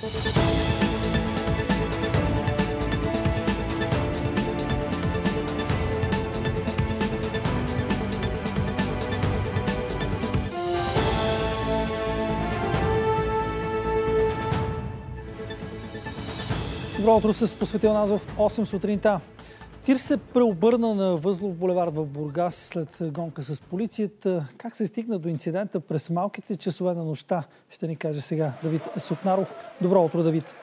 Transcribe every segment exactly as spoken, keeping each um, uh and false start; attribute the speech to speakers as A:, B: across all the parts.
A: Добро утро с посветил нас в осем сутринта. Тир се преобърна на Възлов булевард в Бургас след гонка с полицията. Как се стигна до инцидента през малките часове на нощта, ще ни каже сега Давид Сукнаров. Добро утро, Давид.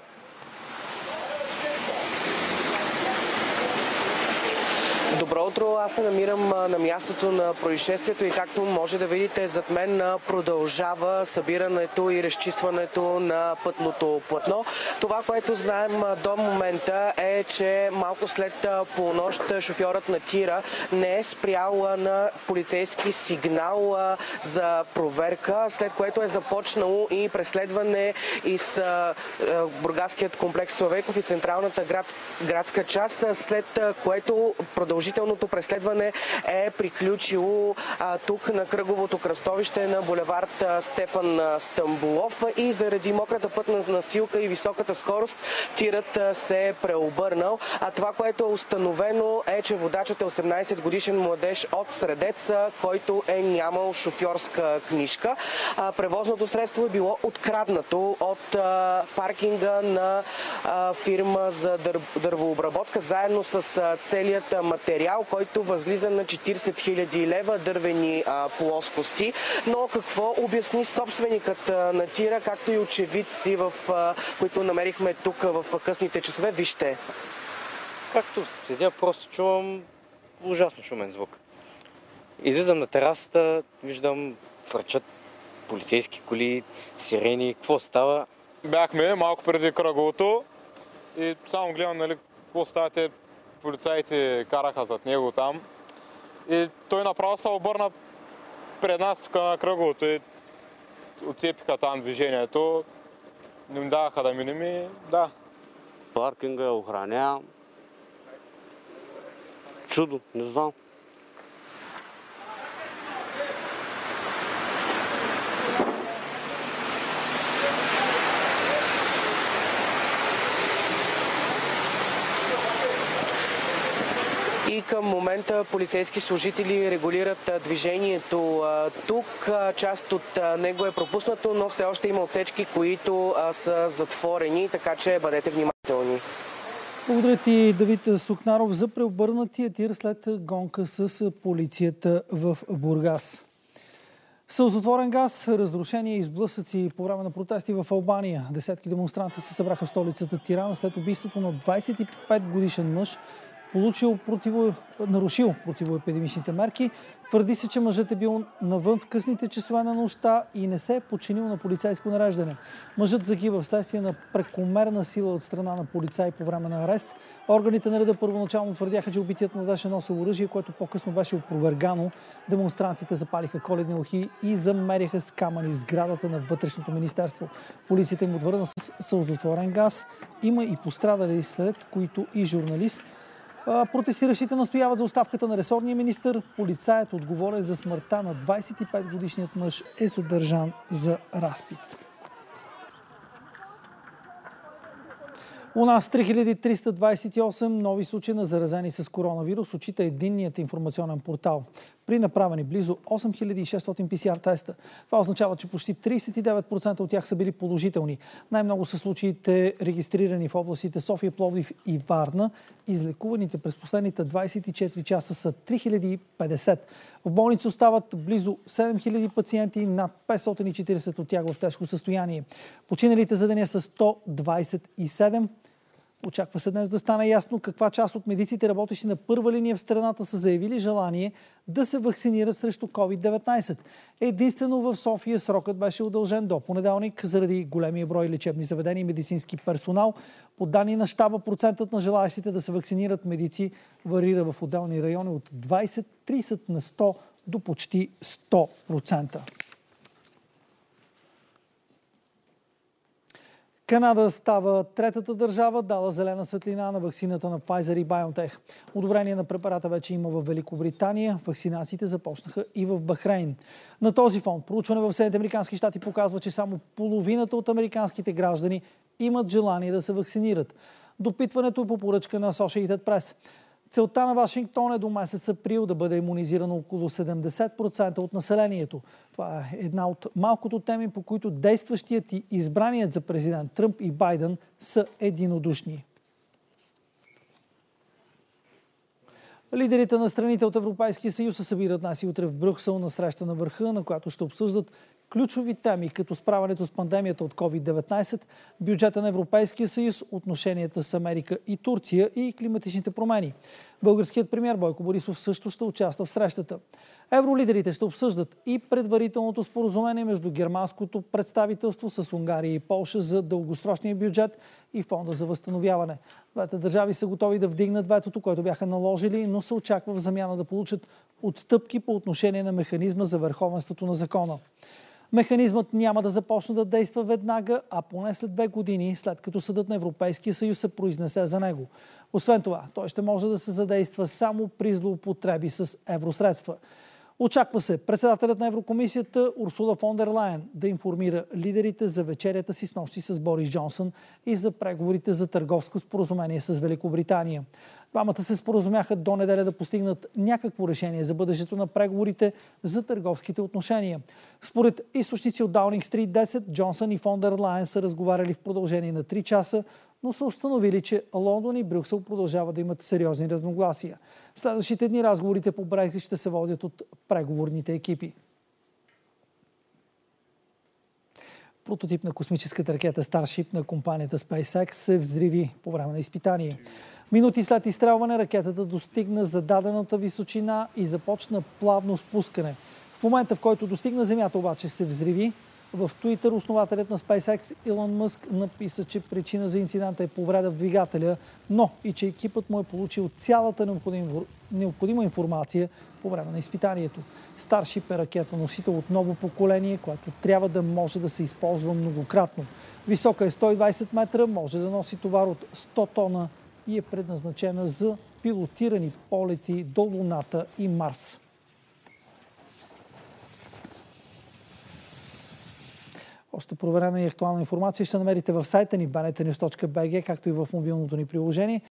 B: Добро утро, аз се намирам на мястото на происшествието и както може да видите зад мен продължава събирането и разчистването на пътното платно. Това, което знаем до момента е, че малко след полунощ шофьорът на тира не е спрял на полицейски сигнал за проверка, след което е започнало и преследване из бургаският комплекс Славейков и централната град, градска част, след което продължителното преследване е приключило а, тук на кръговото кръстовище на булевард Стефан Стамболов и заради мократа пътна настилка и високата скорост тирът се е преобърнал. А това, което е установено е, че водачът е осемнайсет годишен младеж от Средец, който е нямал шофьорска книжка. А, превозното средство е било откраднато от а, паркинга на а, фирма за дър... дървообработка, заедно с а, целият материал, който възлиза на четирийсет хиляди лева дървени а, плоскости. Но какво обясни собственикът а, на тира, както и очевидци, в, а, които намерихме тук в късните часове? Вижте.
C: Както седя, просто чувам ужасно шумен звук. Излизам на терасата, виждам фърчат полицейски коли, сирени. Какво става?
D: Бяхме малко преди кръговото и само гледам, нали, какво става. Те полицаите караха зад него там и той направо се обърна пред нас тук на кръговото и отцепиха там движението. Не ми даваха да минем и да.
C: Паркинга я охраня. Чудо, не знам.
B: И към момента полицейски служители регулират движението тук. Част от него е пропуснато, но все още има отсечки, които са затворени, така че бъдете внимателни.
A: Благодаря ти, Давид Сукнаров, за преобърнатия тир след гонка с полицията в Бургас. Сълзотворен газ, разрушения и сблъсъци по време на протести в Албания. Десетки демонстранти се събраха в столицата Тирана след убийството на двайсет и пет годишен мъж, получил противо... нарушил противоепидемичните мерки. Твърди се, че мъжът е бил навън в късните часове на нощта и не се е подчинил на полицейско нареждане. Мъжът загива вследствие на прекомерна сила от страна на полицаи по време на арест. Органите на реда първоначално твърдяха, че убитият младеж е носил оръжие, което по-късно беше опровергано. Демонстрантите запалиха коледни лухи и замеряха с камъни сградата на Вътрешното министерство. Полицията им отвърна с сълзотворен газ. Има и пострадали, след които и журналист. Протестиращите настояват за оставката на ресорния министър. Полицаят, отговорен за смъртта на двайсет и пет годишният мъж, е задържан за разпит. У нас три хиляди триста двайсет и осем нови случаи на заразени с коронавирус, отчита единният информационен портал. При направени близо осем хиляди и шестстотин пи си ар теста. Това означава, че почти трийсет и девет процента от тях са били положителни. Най-много са случаите регистрирани в областите София, Пловдив и Варна. Излекуваните през последните двайсет и четири часа са три хиляди и петдесет. В болница остават близо седем хиляди пациенти, над петстотин и четирийсет от тях в тежко състояние. Починалите за деня са сто двайсет и седем. Очаква се днес да стане ясно каква част от медиците, работещи на първа линия в страната, са заявили желание да се вакцинират срещу ковид деветнайсет. Единствено в София срокът беше удължен до понеделник заради големия брой лечебни заведения и медицински персонал. По данни на щаба, процентът на желаящите да се вакцинират медици варира в отделни райони от двайсет до трийсет на сто до почти сто процента. Канада става третата държава, дала зелена светлина на ваксината на Pfizer и BioNTech. Одобрение на препарата вече има в Великобритания. Вакцинациите започнаха и в Бахрейн. На този фон проучване в Съединените американски щати показва, че само половината от американските граждани имат желание да се вакцинират. Допитването е по поръчка на Associated Press. Целта на Вашингтон е до месец април да бъде имунизирано около седемдесет процента от населението. Това е една от малкото теми, по които действащият и избраният за президент Тръмп и Байден са единодушни. Лидерите на страните от Европейския съюз се събират днес и утре в Брюксел на среща на върха, на която ще обсъждат ключови теми, като справянето с пандемията от ковид деветнайсет, бюджета на Европейския съюз, отношенията с Америка и Турция и климатичните промени. Българският премиер Бойко Борисов също ще участва в срещата. Евролидерите ще обсъждат и предварителното споразумение между германското представителство с Унгария и Полша за дългосрочния бюджет и фонда за възстановяване. Двете държави са готови да вдигнат ветото, което бяха наложили, но се очаква в замяна да получат отстъпки по отношение на механизма за върховенството на закона. Механизмът няма да започне да действа веднага, а поне след две години, след като Съдът на Европейския съюз се произнесе за него. Освен това, той ще може да се задейства само при злоупотреби с евросредства. Очаква се председателят на Еврокомисията Урсула фон дер Лайен да информира лидерите за вечерята си снощи с Борис Джонсън и за преговорите за търговско споразумение с Великобритания. Двамата се споразумяха до неделя да постигнат някакво решение за бъдещето на преговорите за търговските отношения. Според източници от Даунинг Стрит десет, Джонсън и фон дер Лайен са разговаряли в продължение на три часа, но са установили, че Лондон и Брюксел продължават да имат сериозни разногласия. В следващите дни разговорите по Брекзит ще се водят от преговорните екипи. Прототип на космическата ракета Starship на компанията SpaceX се взриви по време на изпитание. Минути след изстрелване ракетата достигна зададената височина и започна плавно спускане. В момента, в който достигна Земята, обаче се взриви. В Twitter основателят на SpaceX Илон Мъск написа, че причина за инцидента е повреда в двигателя, но и че екипът му е получил цялата необходима, необходима информация по време на изпитанието. Starship е ракета носител от ново поколение, което трябва да може да се използва многократно. Висока е сто и двайсет метра, може да носи товар от сто тона и е предназначена за пилотирани полети до Луната и Марс. Още проверена и актуална информация ще намерите в сайта ни би ен ти нюз точка би джи, както и в мобилното ни приложение.